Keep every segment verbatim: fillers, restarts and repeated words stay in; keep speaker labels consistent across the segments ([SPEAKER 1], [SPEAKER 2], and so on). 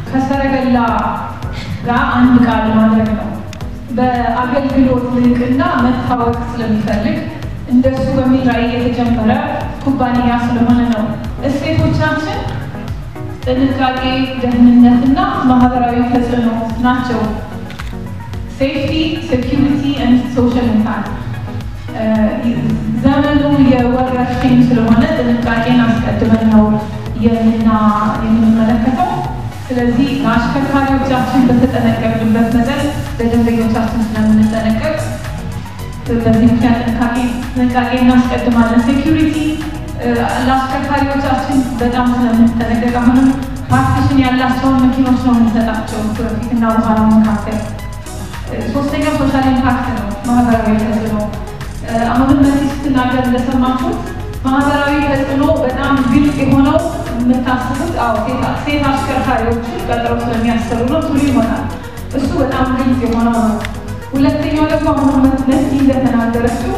[SPEAKER 1] ከሰረገላ ጋር አንድ ቃል ማድረግ ነው በአገልግሎት ልቅና መታወቅ ስለሚፈልግ እንደሱ በሚል ራዕይ የተጀመረ ኩባንያ ስለሆነ ነው እሴቶቻችን ጥንቃቄ ደህንነትና ማህበራዊ ተጽዕኖ ናቸው safety security and social impact ዘመኑ የወረርሽኝ ስለሆነ ጥንቃቄን አስቀድመን ነው የምና የምንመለከተው ስለዚህ አሽከርካሪዎቻችን በተጠነቀቅበት መጠን ለደንበኞቻችን ስለምንጠነቀቅ በዚህ ምክንያት ጥንቃቄ ጥንቃቄ እናስቀድማለን ሴኩሪቲ ለአሽከርካሪዎቻችን በጣም ስለምንጠነቀቅ አሁንም ፓርቲሽን ያላቸውን መኪኖች ነው የምንሰጣቸው በፊትና በኋላ መካከል ሶስተኛው ሶሻል ኢምፓክት ነው ማህበራዊ ተጽዕኖ አሁንም በዚህ ስትናገር እንደሰማችሁት ማህበራዊ ተጽዕኖ በጣም ግልጽ የሆነው የምታስቡት አዎ ሴት አሽከርካሪዎች ቀጥረው ስለሚያሰሩ ነው ቱሪ ይሆናል እሱ በጣም ግልጽ የሆነው ነው ሁለተኛው ደግሞ አሁንም መስቲ እንደተናገረችው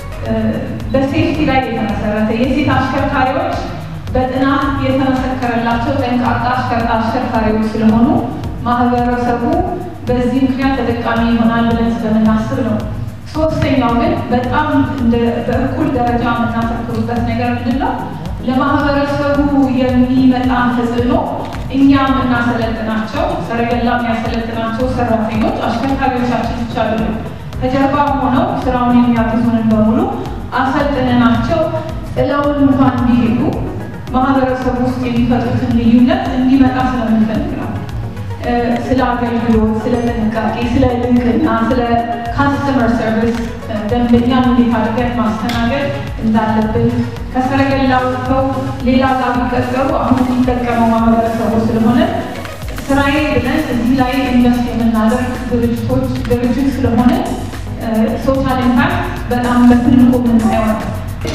[SPEAKER 1] በሴፍቲ ላይ የተመሰረተ የሴት አሽከርካሪዎች በጥናት የተመሰከረላቸው ጠንቃቃ አሽከርካሪዎች ስለሆኑ ማህበረሰቡ በዚህ ምክንያት ተጠቃሚ ይሆናል ብለን ስለምናስብ ነው ሶስተኛው ግን በጣም በእኩል ደረጃ የምናተኩርበት ነገር ምንድነው ለማህበረሰቡ የሚመጣ ተጽዕኖ እኛ የምናሰለጥናቸው ሰረገላ የሚያሰለጥናቸው ሰራተኞች አሽከርካሪዎቻችን ብቻ አይደሉም ከጀርባ ሆነው ስራውን የሚያግዙንን በሙሉ አሰልጥነናቸው ጥለውን እንኳን ቢሄዱ ማህበረሰቡ ውስጥ የሚፈጥሩትን ልዩነት እንዲመጣ ስለምንፈልግ ነው ስለ አገልግሎት ስለ ጥንቃቄ ስለ ልንቅና ስለ ካስተመር ሰርቪስ ደንበኛን እንዴት አድርገን ማስተናገድ እንዳለብን ከሰረገላ ወጥተው ሌላ ጋር ቢቀጠሩ አሁን የሚጠቀመው ማህበረሰቡ ስለሆነ ስራዬ ብለን እዚህ ላይ ኢንቨስት የምናደርግ ድርጅቶች ድርጅት ስለሆነ ሶሻል ኢምፓክት በጣም በትልቁ የምናየው ነው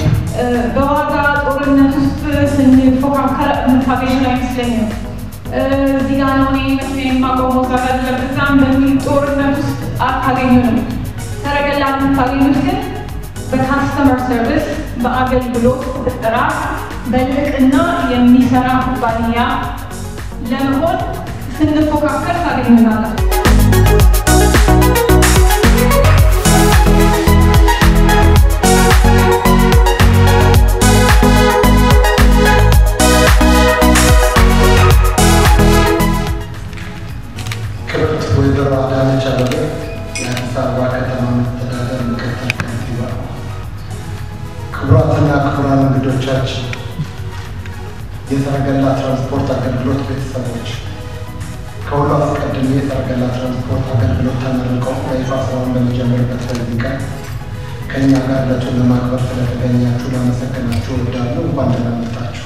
[SPEAKER 1] በዋጋ ጦርነት ውስጥ ስንፎካከር የምታገኙ አይመስለኝም እዚህ ጋር ነው እኔ የማቆመው ስራ ለብዛም በሚል ጦርነት ውስጥ አታገኙንም ሰረገላ የምታገኙት ግን በካስተመር ሰርቪስ በአገልግሎት ጥራት በልቅና የሚሰራ ኩባንያ ለመሆን ስንፎካከር ታገኙናላችሁ
[SPEAKER 2] ክቡራትና ክቡራን እንግዶቻችን የሰረገላ ትራንስፖርት አገልግሎት ቤተሰቦች ከሁሉ አስቀድሜ የሰረገላ ትራንስፖርት አገልግሎት ተመርቀው በይፋ ስራውን በሚጀምርበት በዚህ ቀን ከእኛ ጋር ዕለቱን ለማክበር ስለተገኛችሁ ላመሰግናችሁ እወዳለሁ እንኳን ደህና መጣችሁ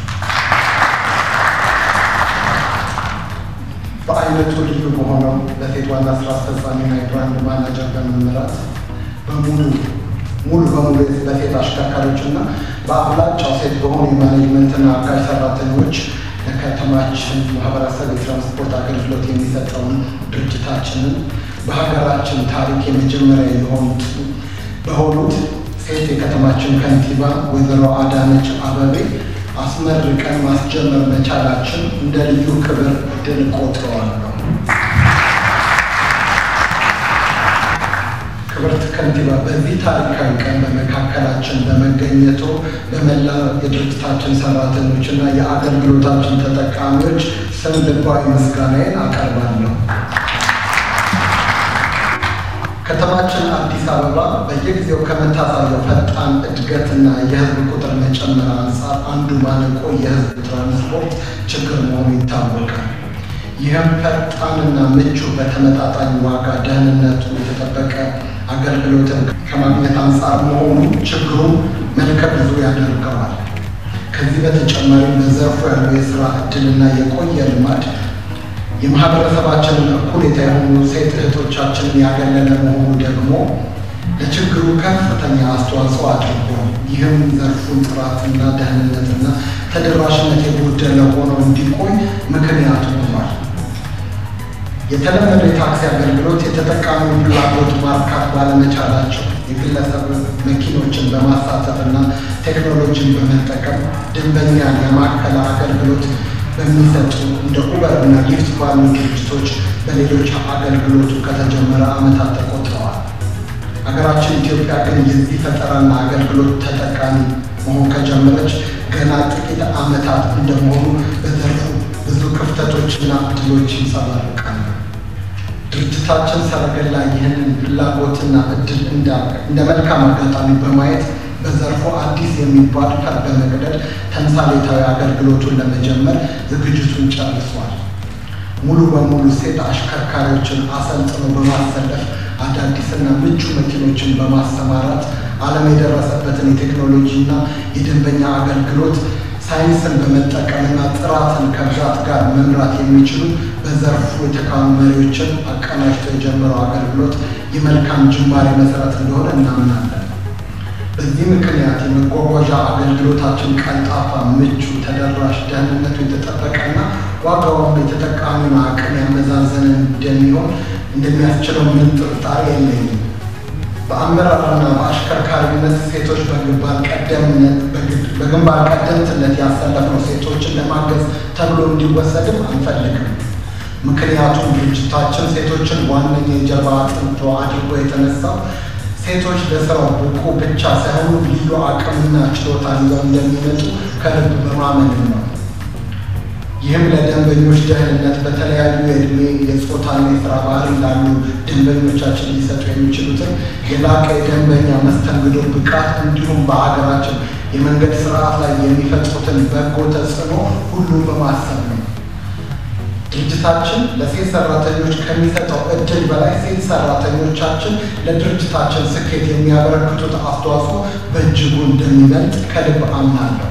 [SPEAKER 2] በአይነቱ ልዩ በሆነው በሴት ዋና ስራ አስፈጻሚና የብራንድ ማናጀር በመመራት በሙሉ ሙሉ በሙሉ በሴት አሽከርካሪዎችና በአብላጫው ሴት በሆኑ የማኔጅመንትና አጋዥ ሰራተኞች ለከተማችን ማህበረሰብ የትራንስፖርት አገልግሎት የሚሰጠውን ድርጅታችንን በሀገራችን ታሪክ የመጀመሪያ የሆኑት በሆኑት ሴት የከተማችን ከንቲባ ወይዘሮ አዳነች አበቤ አስመርቀን ማስጀመር መቻላችን እንደ ልዩ ክብር ድል ቆጥረዋለሁ። ክብርት ከንቲባ በዚህ ታሪካዊ ቀን በመካከላችን በመገኘቱ በመላ የድርጅታችን ሰራተኞችና የአገልግሎታችን ተጠቃሚዎች ስም ልባዊ ምስጋናዬን አቀርባለሁ። ከተማችን አዲስ አበባ በየጊዜው ከመታሳየው ፈጣን እድገትና የህዝብ ቁጥር መጨመር አንጻር አንዱ ማነቆ የህዝብ ትራንስፖርት ችግር መሆኑ ይታወቃል። ይህም ፈጣንና ምቹ በተመጣጣኝ ዋጋ ደህንነቱ የተጠበቀ አገልግሎትን ከማግኘት አንጻር መሆኑ ችግሩን መልከ ብዙ ያደርገዋል። ከዚህ በተጨማሪ በዘርፉ ያለው የስራ እድልና የቆየ ልማድ የማህበረሰባችንን እኩሌታ የሆኑ ሴት እህቶቻችንን ያገለለ መሆኑ ደግሞ ለችግሩ ከፍተኛ አስተዋጽኦ አድርጓል። ይህም ዘርፉን ጥራትና ደህንነትና ተደራሽነት የጎደለ ሆኖ እንዲቆይ ምክንያት ሆኗል። የተለመደ የታክሲ አገልግሎት የተጠቃሚውን ፍላጎት ማርካት ባለመቻላቸው የግለሰብ መኪኖችን በማሳተፍና ቴክኖሎጂን በመጠቀም ደንበኛን ያማከለ አገልግሎት በሚሰጡ እንደ ኡበር እና ሊፍት ባሉ ድርጅቶች በሌሎች አገልግሎቱ ከተጀመረ ዓመታት ተቆጥረዋል። ሀገራችን ኢትዮጵያ ግን የዚህ ፈጠራና አገልግሎት ተጠቃሚ መሆን ከጀመረች ገና ጥቂት ዓመታት እንደመሆኑ በዘርፉ ብዙ ክፍተቶችና እድሎች ይንጸባረቃሉ። ድርጅታችን ሰረገላ ይህንን ፍላጎትና እድል እንደ መልካም አጋጣሚ በማየት በዘርፉ አዲስ የሚባል ፈር በመቅደድ ተምሳሌታዊ አገልግሎቱን ለመጀመር ዝግጅቱን ጨርሷል። ሙሉ በሙሉ ሴት አሽከርካሪዎችን አሰልጥኖ በማሰለፍ አዳዲስና ምቹ መኪኖችን በማስተማራት ዓለም የደረሰበትን የቴክኖሎጂና የደንበኛ አገልግሎት ሳይንስን በመጠቀምና ጥራትን ከብዛት ጋር መምራት የሚችሉ በዘርፉ የተካኑ መሪዎችን አቀናጅቶ የጀመረው አገልግሎት የመልካም ጅማሬ መሰረት እንደሆነ እናምናለን። በዚህ ምክንያት የመጓጓዣ አገልግሎታችን ቀልጣፋ፣ ምቹ፣ ተደራሽ፣ ደህንነቱ የተጠበቀና ዋጋውም የተጠቃሚውን አቅም ያመዛዘነ እንደሚሆን እንደሚያስችለው ምን ጥርጣሬ የለኝም። በአመራርና በአሽከርካሪነት ሴቶች በግንባር ቀደምነት በግንባር ቀደምትነት ያሰለፍነው ሴቶችን ለማገዝ ተብሎ እንዲወሰድም አንፈልግም። ምክንያቱም ድርጅታችን ሴቶችን ዋነኛ የጀርባ አጥንቶ አድርጎ የተነሳው ሴቶች ለስራው ብቁ ብቻ ሳይሆኑ ልዩ አቅምና ችሎታ ይዘው እንደሚመጡ ከልብ በማመን ነው። ይህም ለደንበኞች ደህንነት በተለያዩ የእድሜ የጾታና የስራ ባህሪ ላሉ ደንበኞቻችን ሊሰጡ የሚችሉትን የላቀ የደንበኛ መስተንግዶ ብቃት እንዲሁም በሀገራችን የመንገድ ስርዓት ላይ የሚፈጥሩትን በጎ ተጽዕኖ ሁሉም በማሰብ ነው። ድርጅታችን ለሴት ሰራተኞች ከሚሰጠው እድል በላይ ሴት ሰራተኞቻችን ለድርጅታችን ስኬት የሚያበረክቱት አስተዋጽኦ በእጅጉ እንደሚበልጥ ከልብ አምናለሁ።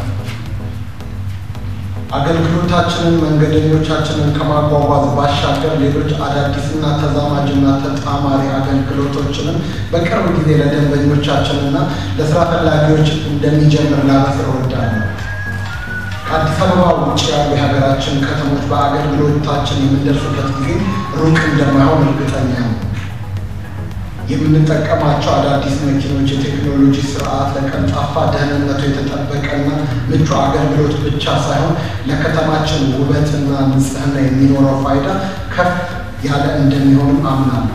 [SPEAKER 2] አገልግሎታችንን መንገደኞቻችንን ከማጓጓዝ ባሻገር ሌሎች አዳዲስና ተዛማጅና ተጣማሪ አገልግሎቶችንም በቅርብ ጊዜ ለደንበኞቻችንና ለስራ ፈላጊዎች እንደሚጀምር ላበስር እወዳለሁ። ከአዲስ አበባ ውጭ ያሉ የሀገራችን ከተሞች በአገልግሎታችን የምንደርስበት ጊዜ ሩቅ እንደማይሆን እርግጠኛ ነው። የምንጠቀማቸው አዳዲስ መኪኖች የቴክኖሎጂ ስርዓት ለቀልጣፋ ደህንነቱ የተጠበቀና ምቹ አገልግሎት ብቻ ሳይሆን ለከተማችን ውበትና ንጽህና የሚኖረው ፋይዳ ከፍ ያለ እንደሚሆንም አምናለሁ።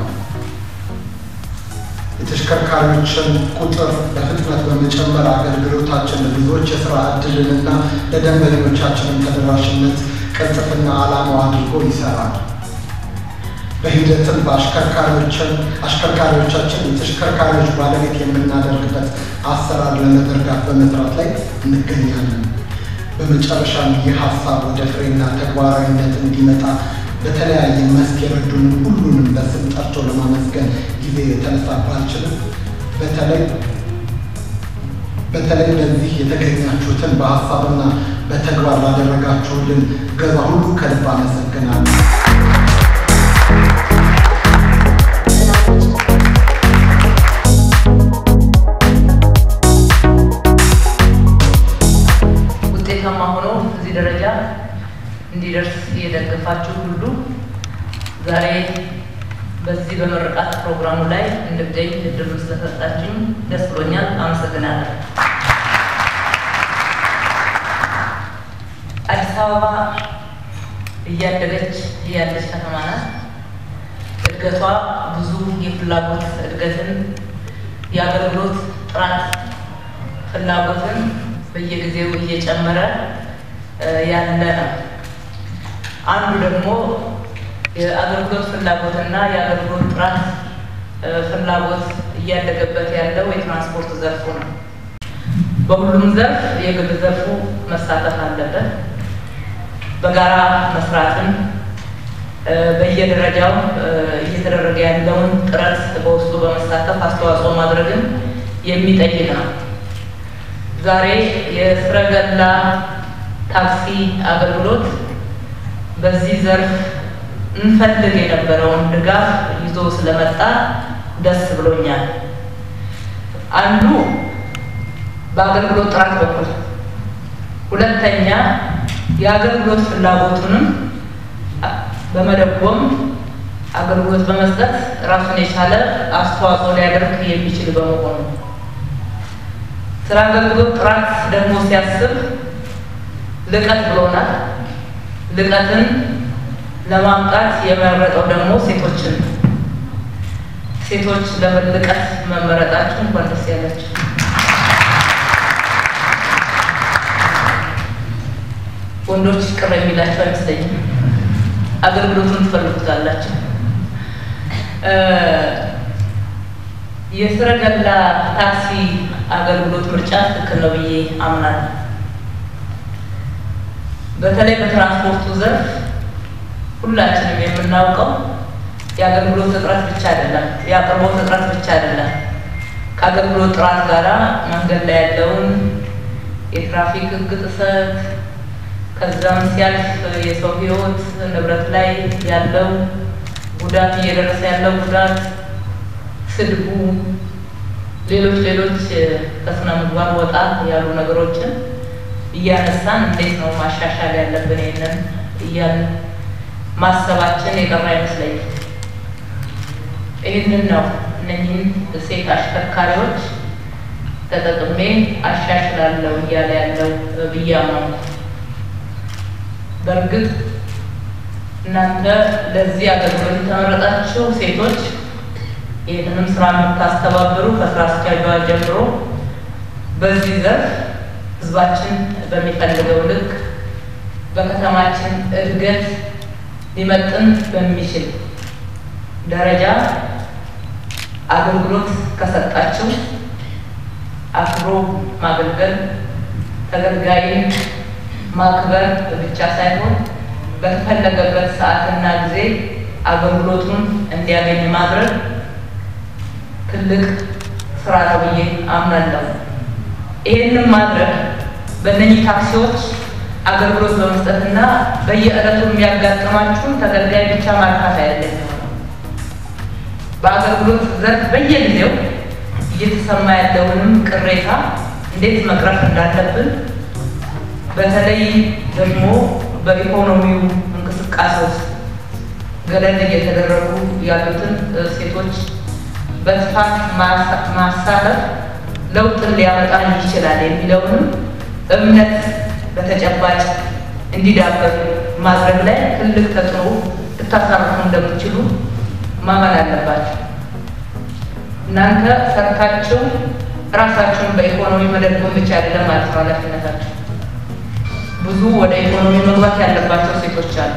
[SPEAKER 2] የተሽከርካሪዎችን ቁጥር በፍጥነት በመጨመር አገልግሎታችን ለብዙዎች የስራ ዕድልንና ለደንበኞቻችንን ተደራሽነት ቅልጥፍና ዓላማው አድርጎ ይሰራል። በሂደትም በአሽከርካሪዎችን አሽከርካሪዎቻችን የተሽከርካሪዎች ባለቤት የምናደርግበት አሰራር ለመዘርጋት በመስራት ላይ እንገኛለን። በመጨረሻም ይህ ሀሳብ ወደ ፍሬና ተግባራዊነት እንዲመጣ በተለያየ መስክ የረዱንን ሁሉንም በስም ጠርቶ ለማመስገን ጊዜ የተነሳ ባልችልም በተለይ በተለይ ለዚህ የተገኛችሁትን በሀሳብና በተግባር ላደረጋችሁልን ገዛ ሁሉ ከልብ አመሰግናለሁ። ውጤታማ ሆኖ እዚህ ደረጃ እንዲደርስ የደገፋችሁ ሁሉ ዛሬ በዚህ በመረቃት ፕሮግራሙ ላይ እንድገኝ እድል ስለሰጣችሁ ደስ ብሎኛል። አመሰግናለሁ። አዲስ አበባ እያደገች ያለች ከተማ ናት። እድገቷ ብዙ የፍላጎት እድገትን የአገልግሎት ጥራት ፍላጎትን በየጊዜው እየጨመረ ያለ ነው። አንዱ ደግሞ የአገልግሎት ፍላጎትና የአገልግሎት ጥራት ፍላጎት እያደገበት ያለው የትራንስፖርት ዘርፉ ነው። በሁሉም ዘርፍ የግል ዘርፉ መሳተፍ አለበት። በጋራ መስራትን በየደረጃው እየተደረገ ያለውን ጥረት በውስጡ በመሳተፍ አስተዋጽኦ ማድረግን የሚጠይቅ ነው። ዛሬ የሰረገላ ታክሲ አገልግሎት በዚህ ዘርፍ እንፈልግ የነበረውን ድጋፍ ይዞ ስለመጣ ደስ ብሎኛል። አንዱ በአገልግሎት ጥራት በኩል፣ ሁለተኛ የአገልግሎት ፍላጎቱንም በመደጎም አገልግሎት በመስጠት ራሱን የቻለ አስተዋጽኦ ሊያደርግ የሚችል በመሆኑ ስለ አገልግሎት ጥራት ደግሞ ሲያስብ ልቀት ብሎናል።
[SPEAKER 3] ልቀትን ለማምጣት የመረጠው ደግሞ ሴቶችን ሴቶች ለልቀት መመረጣቸው እንኳን ደስ ያላችሁ። ወንዶች ቅር የሚላቸው አይመስለኝም። አገልግሎቱን ትፈልጉታላችሁ። የሰረገላ ታክሲ አገልግሎት ምርጫ ትክክል ነው ብዬ አምናለሁ። በተለይ በትራንስፖርቱ ዘርፍ ሁላችንም የምናውቀው የአገልግሎት እጥረት ብቻ አይደለም፣ የአቅርቦት እጥረት ብቻ አይደለም። ከአገልግሎት ጥራት ጋራ መንገድ ላይ ያለውን የትራፊክ ሕግ ጥሰት ከዛም ሲያልፍ የሰው ሕይወት ንብረት ላይ ያለው ጉዳት እየደረሰ ያለው ጉዳት ስድቡ ሌሎች ሌሎች ከስነ ምግባር ወጣ ያሉ ነገሮችን እያነሳን እንዴት ነው ማሻሻል ያለብን ይሄንን እያልን ማሰባችን የቀረ አይመስለኝም። ይህንን ነው እነኚህን ሴት አሽከርካሪዎች ተጠቅሜ አሻሽላለሁ እያለ ያለው ብዬ አምናለሁ። በእርግጥ እናንተ ለዚህ አገልግሎት የተመረጣችሁ ሴቶች ይህንንም ስራ የምታስተባብሩ ከስራ አስኪያጇ ጀምሮ በዚህ ዘርፍ ህዝባችን በሚፈልገው ልክ በከተማችን እድገት ሊመጥን በሚችል ደረጃ አገልግሎት ከሰጣችሁ አክብሮ ማገልገል ተገልጋይን ማክበር ብቻ ሳይሆን በተፈለገበት ሰዓትና ጊዜ አገልግሎቱን እንዲያገኝ ማድረግ ትልቅ ስራ ነው ብዬ አምናለሁ። ይሄንን ማድረግ በእነኚህ ታክሲዎች አገልግሎት በመስጠትና በየዕለቱ የሚያጋጥማችሁን ተገልጋይ ብቻ ማርካት አይደለም። በአገልግሎት ዘርፍ በየጊዜው እየተሰማ ያለውንም ቅሬታ እንዴት መቅረፍ እንዳለብን በተለይ ደግሞ በኢኮኖሚው እንቅስቃሴ ውስጥ ገለል እየተደረጉ ያሉትን ሴቶች በስፋት ማሳተፍ ለውጥን ሊያመጣ ይችላል የሚለውንም እምነት በተጨባጭ እንዲዳበር ማድረግ ላይ ትልቅ ተጽዕኖ ልታሳርፉ እንደምትችሉ ማመን አለባችሁ። እናንተ ሰርታችሁ ራሳችሁን በኢኮኖሚ መደገፍ ብቻ አይደለም ማለት ነው ኃላፊነታችሁ። ብዙ ወደ ኢኮኖሚ መግባት ያለባቸው ሴቶች አሉ።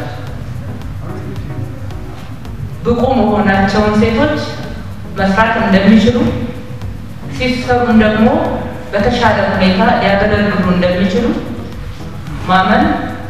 [SPEAKER 3] ብቁ መሆናቸውን ሴቶች መስራት እንደሚችሉ ሲሰሩም ደግሞ በተሻለ ሁኔታ ሊያገለግሉ እንደሚችሉ ማመን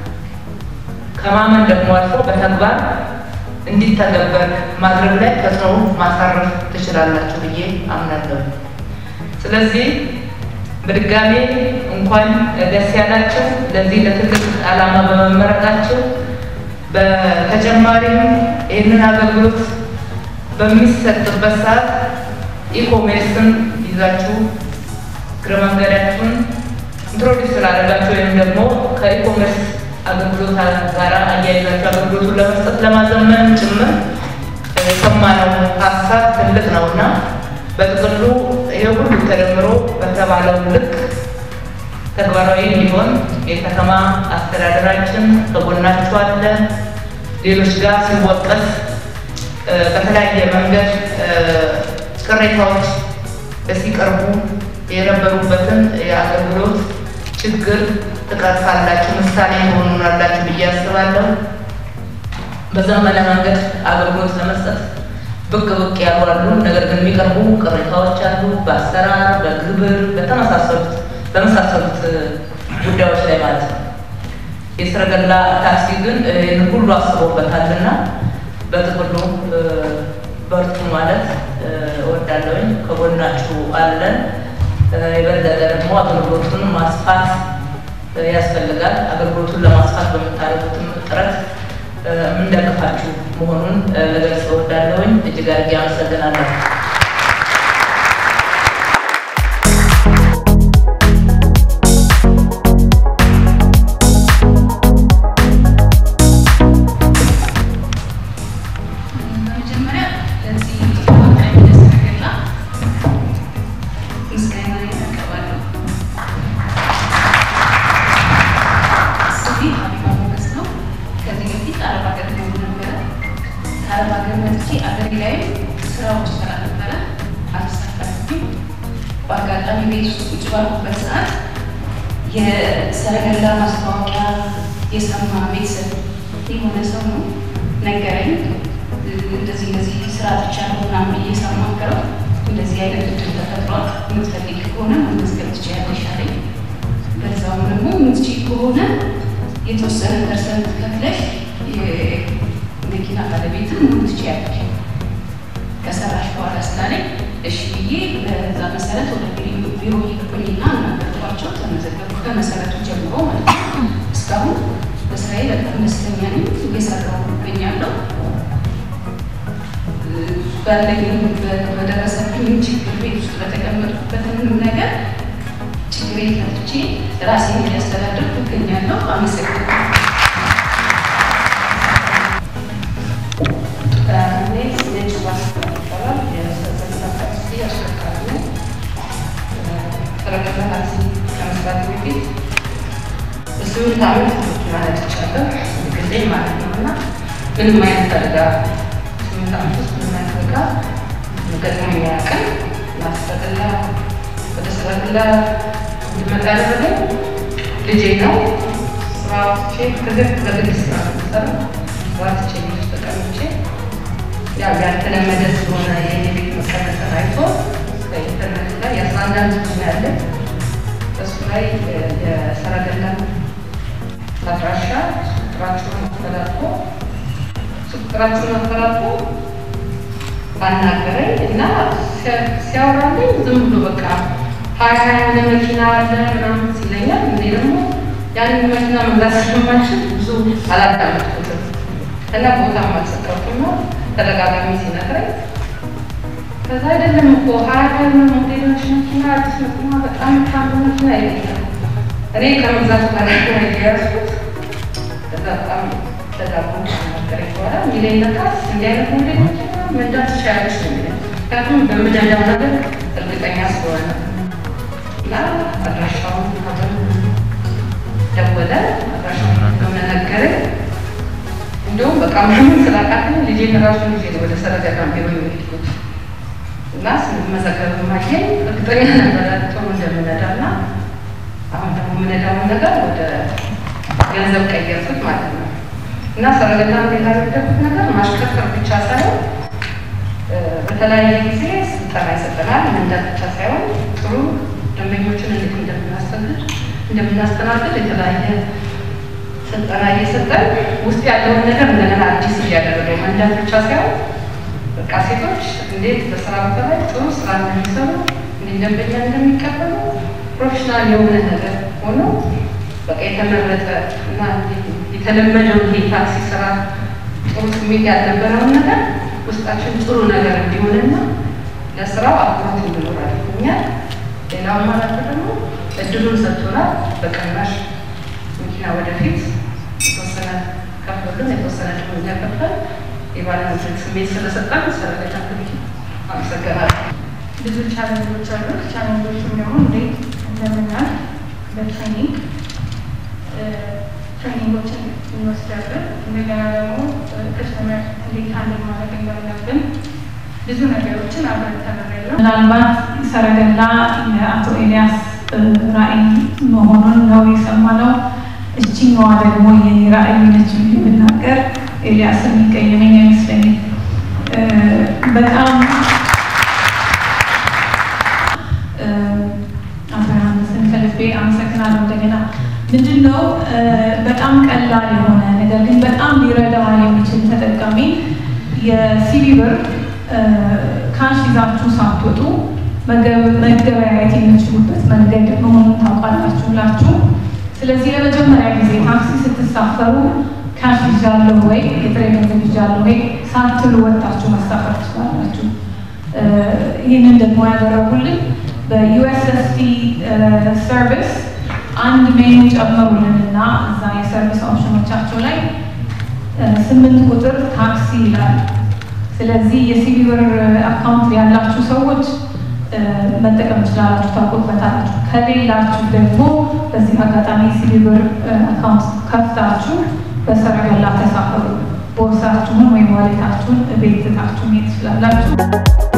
[SPEAKER 3] ከማመን ደግሞ አልፎ በተግባር እንዲተገበር ማድረግ ላይ ተጽዕኖ ማሳረፍ ትችላላችሁ ብዬ አምናለሁ። ስለዚህ በድጋሜ እንኳን ደስ ያላችሁ ለዚህ ለትልቅ ዓላማ በመመረጣችሁ። በተጨማሪም ይህንን አገልግሎት በሚሰጥበት ሰዓት ኢኮሜርስን ይዛችሁ እግረ መንገዳችሁን ኢንትሮዲውስ ስላደረጋችሁ ወይም ደግሞ ከኢኮሜርስ አገልግሎት ጋር አያይዛችሁ አገልግሎቱን ለመስጠት ለማዘመን ጭምር የሰማነው ሀሳብ ትልቅ ነውና በጥቅሉ ይሄ ሁሉ ተደምሮ በተባለው ልክ ተግባራዊ እንዲሆን የከተማ አስተዳደራችን ከጎናችሁ አለ። ሌሎች ጋር ሲወቀስ በተለያየ መንገድ ቅሬታዎች ሲቀርቡ የነበሩበትን የአገልግሎት ችግር ትቀርፋላችሁ፣ ምሳሌ ትሆኑናላችሁ ብዬ አስባለሁ። በዘመነ መንገድ አገልግሎት ለመስጠት ብቅ ብቅ ያሉ አሉ። ነገር ግን የሚቀርቡ ቅሬታዎች አሉ፣ በአሰራር በግብር በተመሳሰሉት በመሳሰሉት ጉዳዮች ላይ ማለት ነው። የሰረገላ ታክሲ ግን ይህን ሁሉ አስቦበታልና በጥቅሉ በርቱ ማለት እወዳለሁኝ። ከጎናችሁ አለን። የበለጠ ደግሞ አገልግሎቱን ማስፋት ያስፈልጋል። አገልግሎቱን ለማስፋት በምታደርጉትም ጥረት የምንደግፋችሁ መሆኑን ለገልጽ እወዳለሁኝ። እጅግ አድርጌ አመሰግናለሁ።
[SPEAKER 4] በአጋጣሚ ቤት ውስጥ ቁጭ ባልኩበት ሰዓት የሰረገላ ማስታወቂያ የሰማ ቤተሰብ የሆነ ሰው ነው ነገረኝ። እንደዚህ እንደዚህ ስራ አጥቻለሁ ምናምን ብዬ ሳማክረው እንደዚህ አይነት እድል ተፈጥሯል፣ የምትፈልጊ ከሆነ መመዝገብ ትችያለሽ አለኝ። በዛውም ደግሞ የምትችይ ከሆነ የተወሰነ ፐርሰንት ከፍለሽ የመኪና ባለቤትን መሆን ትችያለሽ ከሰራሽ በኋላ ስላለኝ እሺ ብዬ በዛ መሰረት ወደ ቢሮ ሄድኩኝና አናገርኳቸው። ተመዘገብኩ ከመሰረቱ ጀምሮ ማለት ነው። እስካሁን በስራዬ በጣም ደስተኛ ነኝ፣ እየሰራሁ እገኛለሁ። ባለኝ በደረሰብኝ ችግር ቤት ውስጥ በተቀመጥኩበት ምንም ነገር ችግሬን ፈትቼ ራሴን እያስተዳደርኩ እገኛለሁ። አመሰግናለሁ። ስምንት ዓመት ማለት ይቻላል ጊዜ ማለት ነው እና ምንም አይነት አደጋ ስምንት ዓመት ውስጥ ምንም አይነት አደጋ ገጥሞኝ አያውቅም። ማስተዳደርና ወደ ሰረገላ እንድመጣ ያደረገኝ ልጄ ነው። ስራዎቼ ከዚህ በግል ስራ ሰራ ስራዎቼ ልጅ ተቀምጬ ያው ያልተለመደ ስለሆነ የኔ ቤት መቀመጥ አይቶ ከኢንተርኔት ላይ የአስራ አንድ ዓመት ልጅ ያለ እሱ ላይ የሰረገላ አድራሻ ቁጥራቸውን አስተላልፎ ቁጥራቸውን አስተላልፎ ባናገረኝ እና ሲያወራልኝ ዝም ብሎ በቃ ሀያ ሀያ መኪና አለ ምናምን ሲለኛል እኔ ደግሞ ያንን መኪና መግዛት ስለማልችል ብዙ አላዳመጥኩትም እና ቦታም አልሰጠሁትም። ተደጋጋሚ ሲነግረኝ ከዛ አይደለም እኮ ሀያ ሀያ ሞዴሎች መኪና አዲስ መኪና በጣም ታምር መኪና ይለኛል። እኔ ከመግዛቱ ጋር ያያዝኩት ከዛ በጣም ተዳቦ ነገር ይባላል ሚለኝ ለካስ እንዲህ አይነት ሞዴል መኪና መንዳት ትችያለሽ ነው የሚለኝ። ምክንያቱም በምነዳው ነገር እርግጠኛ ስለሆነ እና አድራሻውን ከበን ደወለ። አድራሻውን ከመነገረኝ እንደውም በቃ ምንም ስላቃተኝ ልጄን ራሱን ልጄ ወደ ሰረገላ ቢሮ የሚሄድኩት እና ስንመዘገብ ማየኝ እርግጠኛ ነበረ ጥሩ እንደምነዳና አሁን ደግሞ የምነዳውን ነገር ወደ ገንዘብ ቀየርኩት ማለት ነው። እና ሰረገላ ሌላ ያደረኩት ነገር ማሽከርከር ብቻ ሳይሆን በተለያየ ጊዜ ስልጠና ይሰጠናል። መንዳት ብቻ ሳይሆን ጥሩ ደንበኞችን እንዴት እንደምናስተናግድ እንደምናስተናግድ የተለያየ ስልጠና እየሰጠን ውስጥ ያለውን ነገር እንደገና አዲስ እያደረገ መንዳት ብቻ ሳይሆን በቃ ሴቶች እንዴት በስራ ቦታ ላይ ጥሩ ስራ እንደሚሰሩ እንዴት ደንበኛ እንደሚቀበሉ ፕሮፌሽናል የሆነ ነገር ሆኖ በቃ የተመረጠ እና የተለመደው የታክሲ ስራ ጥሩ ስሜት ያልነበረውን ነገር ውስጣችን ጥሩ ነገር እንዲሆንና ለስራው አክብሮት እንዲኖር አድርጎኛል። ሌላው ማለት ደግሞ እድሉን ሰጥቶናል። በቅናሽ መኪና ወደፊት የተወሰነ ከፍሎልን የተወሰነ ደግሞ እያከፈል የባለቤት ስሜት ስለሰጠን ሰረገላ አመሰግናለሁ።
[SPEAKER 1] ብዙ ቻሌንጆች አሉ። ቻሌንጆቹም ደግሞ እንዴት እንደምናል በትሬኒንግ ትሬኒንጎችን እንወስዳለን። እንደገና ደግሞ ከስተመር እንዴት አንድ ማድረግ እንዳለብን ብዙ ነገሮችን አብረን ተምረናል። ምናልባት ሰረገላ የአቶ ኤልያስ ራዕይ መሆኑን ነው የሰማነው። እችኛዋ ደግሞ የኔ ራዕይ ነች ብናገር ኤልያስ የሚቀየመኝ አይመስለኝም። በጣም አብርሃምን ከልቤ አመሰግናለሁ። እንደገና ምንድነው በጣም ቀላል የሆነ ነገር ግን በጣም ሊረዳው የሚችል ተጠቃሚ የሲቢ ብር ካሽ ይዛችሁ ሳትወጡ መገበያየት የምትችሉበት መንገድ መሆኑን ታውቃላችሁ ሁላችሁ። ስለዚህ ለመጀመሪያ ጊዜ ታክሲ ስትሳፈሩ ካሽ ይዛለሁ ወይ የጥሬ ገንዘብ ይዛለሁ ወይ ሳትሉ ወጣችሁ መሳፈር ትችላላችሁ። ይህንን ደግሞ ያደረጉልን በዩኤስኤስዲ ሰርቪስ አንድ ሜኑ ጨመሩልንና እዛ የሰርቪስ ኦፕሽኖቻቸው ላይ ስምንት ቁጥር ታክሲ ይላል። ስለዚህ የሲቢ ብር አካውንት ያላችሁ ሰዎች መጠቀም ትችላላችሁ፣ ታውቁበታላችሁ። ከሌላችሁ ደግሞ በዚህ አጋጣሚ ሲቢ ብር አካውንት ከፍታችሁ በሰረገላ ተሳፈሩ። ቦርሳችሁን ወይም ዋሌታችሁን ቤት ትታችሁ መሄድ ትችላላችሁ።